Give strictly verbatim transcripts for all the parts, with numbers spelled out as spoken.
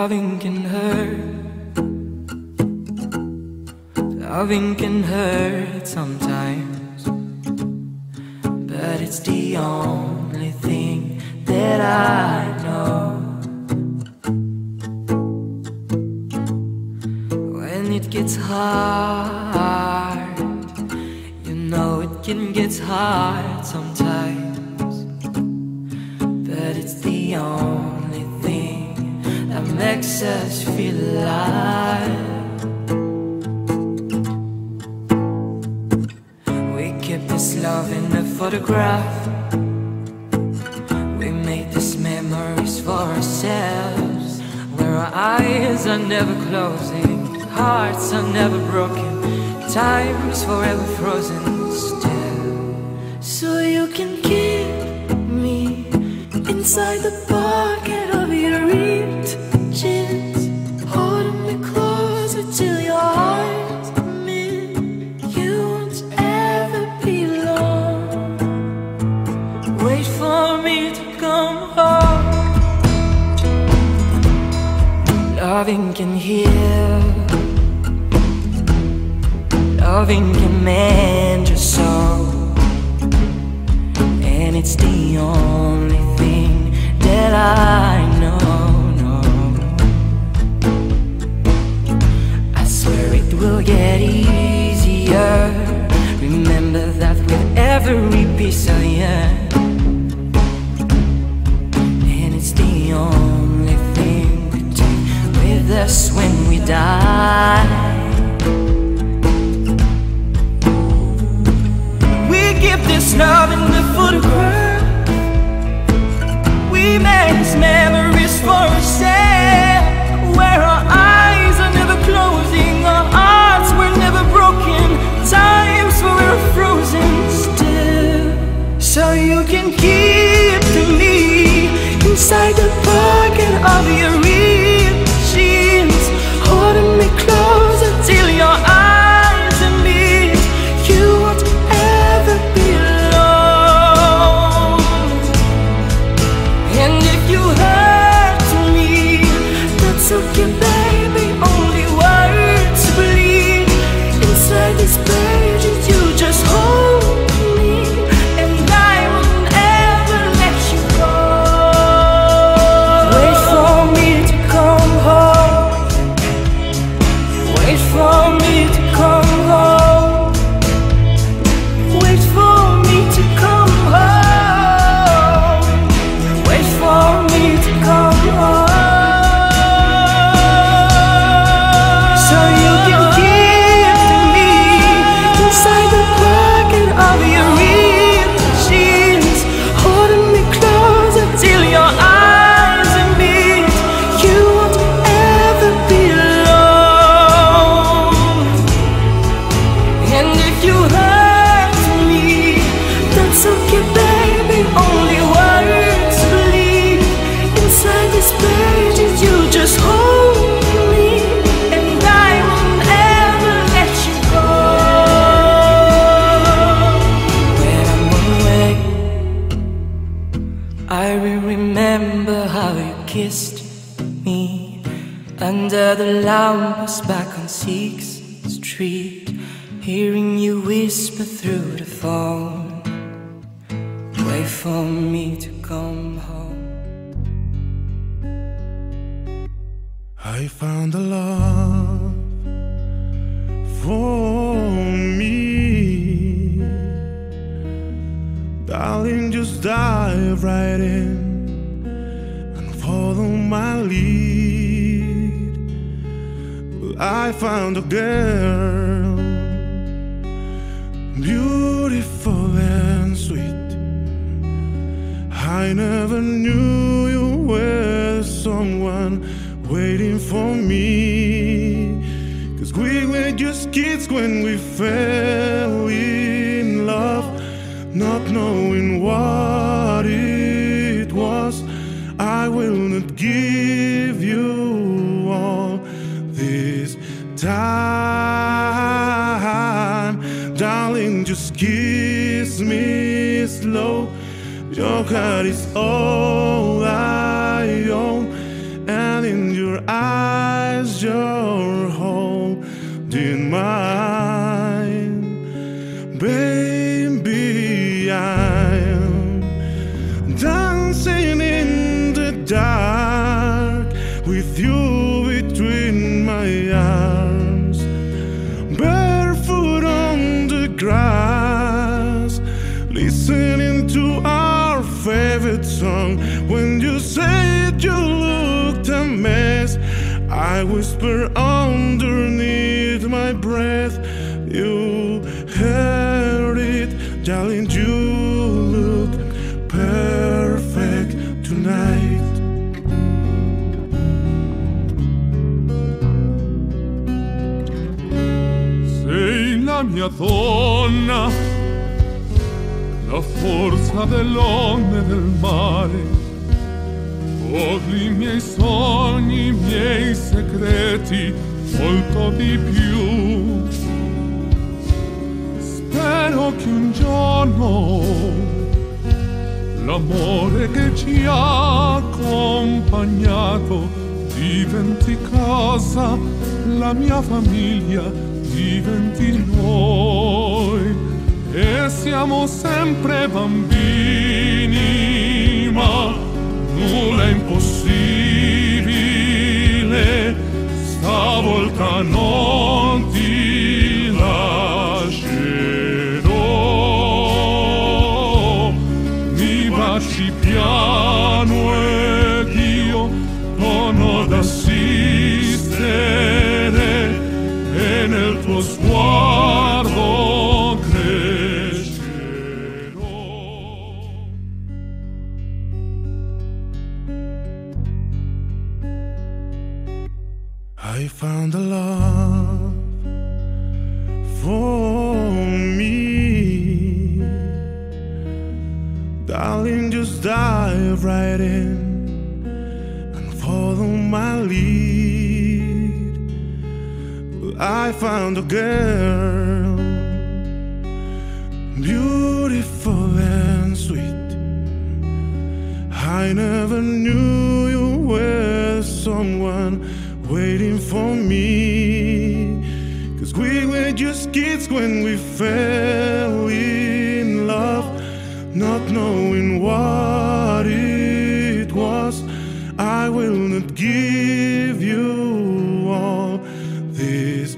Loving can hurt. Loving can hurt sometimes, but it's the only thing that I know. When it gets hard, you know it can get hard sometimes, but it's the only thing that makes us feel alive. This love in a photograph. We made these memories for ourselves, where our eyes are never closing, hearts are never broken, time's forever frozen still. So you can keep me inside the pocket of your ripped jeans, holding me closer till your eyes meet. You won't ever be alone. Wait for me to come home. Loving can heal. Loving can mend your soul, and it's the only thing that I know, no. I swear it will get easier. Remember that with every piece of you, and it's the only thing we take with us when we die. Keep this love in the photograph. We made these memories for ourselves, where our eyes are never closing, our hearts were never broken, times were frozen still. So you can keep me inside the pocket of your ripped jeans, holding me closer till your eyes meet. You won't ever be alone. And if you hurt me, that's okay, baby. Only words bleed inside these pages. You just hold me, and I will never let you go. Wait for me to come home. Wait for me to come home. Wait for me to come home. Wait for me to come home. So you can keep me inside the pocket of your ripped jeans, holding me closer till your eyes meet. You won't ever be alone. And if you hurt me, that's okay, baby. Only words bleed inside these pages. You just hold me, and I will never let you go. When I'm away, I will remember how you kissed me under the lamps back on sixth Street, hearing you whisper through the phone. Wait for me to come home. I found a love for me. Darling, just dive right in and follow my lead. Well, I found a girl, beautiful and sweet. I never knew you were someone waiting for me, 'cause we were just kids when we fell in love, not knowing what it was. I will not give you all this time. Darling, just kiss me slow. Your heart is all I own, and in your eyes dark with you between my arms, barefoot on the grass, listening to our favorite song. When you said you looked a mess, I whisper underneath my breath, you heard it, darling, you look perfect tonight. Sei la mia donna, la forza dell'onde e del mare, cogli i miei sogni, i miei segreti, molto di più. Spero che un giorno l'amore che ci ha accompagnato diventi casa, la mia famiglia diventi noi. E siamo sempre bambini, ma nulla è impossibile, stavolta non ti lascerò. Mi baci piano ed io torno ad assistere e nel tuo sguardo crescerò. I found a love for me, darling, just dive right in and follow my lead. Well, I found a girl, beautiful and sweet. I never knew you were someone waiting for me, 'cause we were just kids when we fell in love, not knowing what it was. I will not give you all this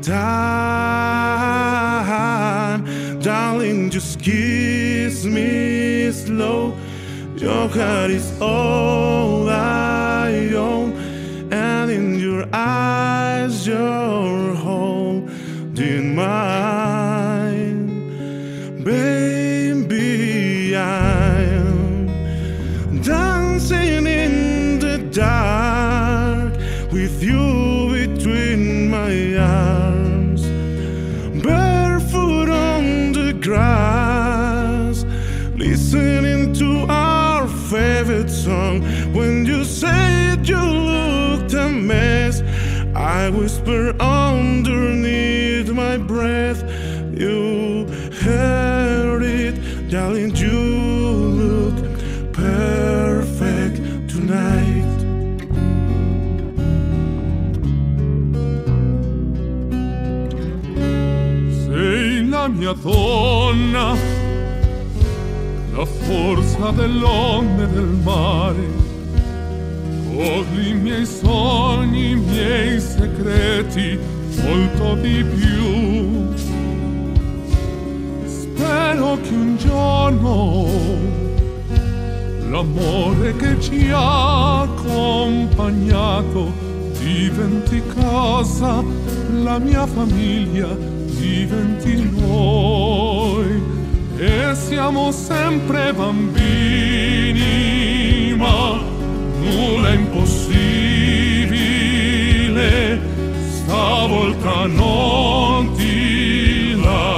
time, darling, just kiss me slow. Your heart is all I own, and in your eyes you're holding mine. Baby, I'm dancing in the dark with you between my arms, barefoot on the grass, listening to our favorite song. When you said you looked a mess, I whisper underneath my breath, you heard it, darling, you look perfect tonight. Sei la mia donna, la forza dell'onde e del mare, cogli i miei sogni, i miei segreti, molto di più. Spero che un giorno l'amore che ci ha accompagnato diventi casa, la mia famiglia diventi noi. E siamo sempre bambini, ma nulla è impossibile, stavolta non ti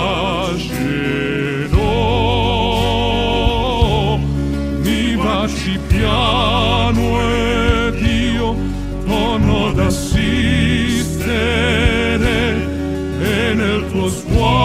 lascerò. Mi baci piano ed io torno ad assistere e nel tuo sguardo